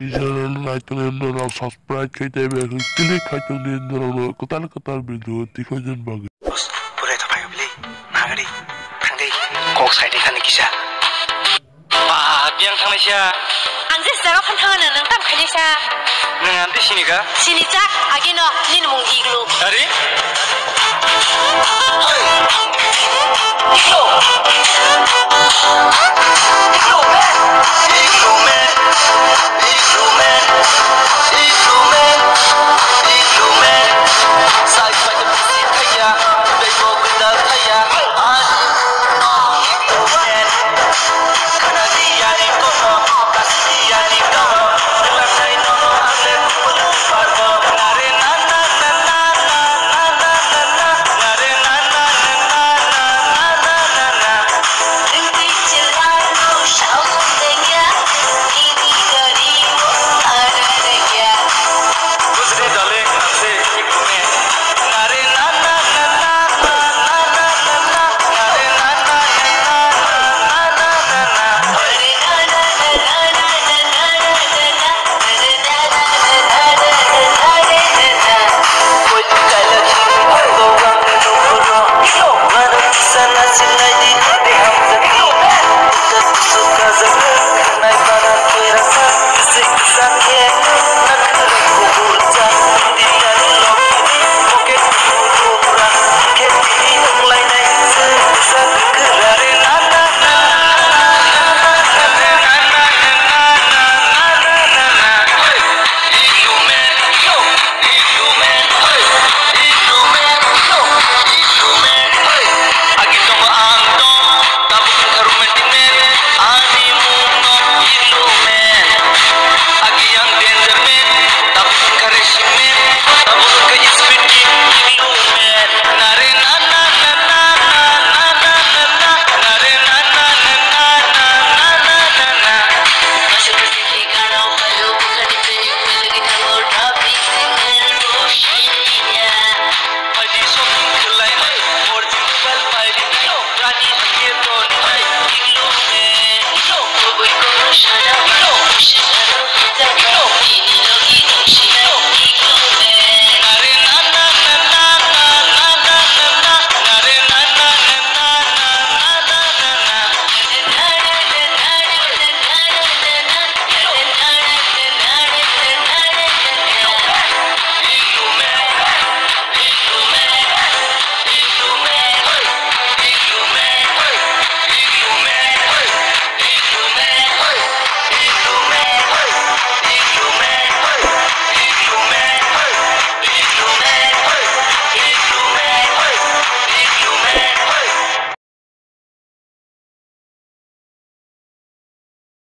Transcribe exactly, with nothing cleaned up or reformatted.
Channel like and subscribe kay tayo click kay tong din ro kotal kotal video tiko jen bag bos pura to payo beli nagari thangdei kok sai de kan kisa ba biang thang sia ang je zaro kan thang na nang tam khani sa nang am de sini ka sini jak agino nin mung iglu ari Iglo man, Iglo man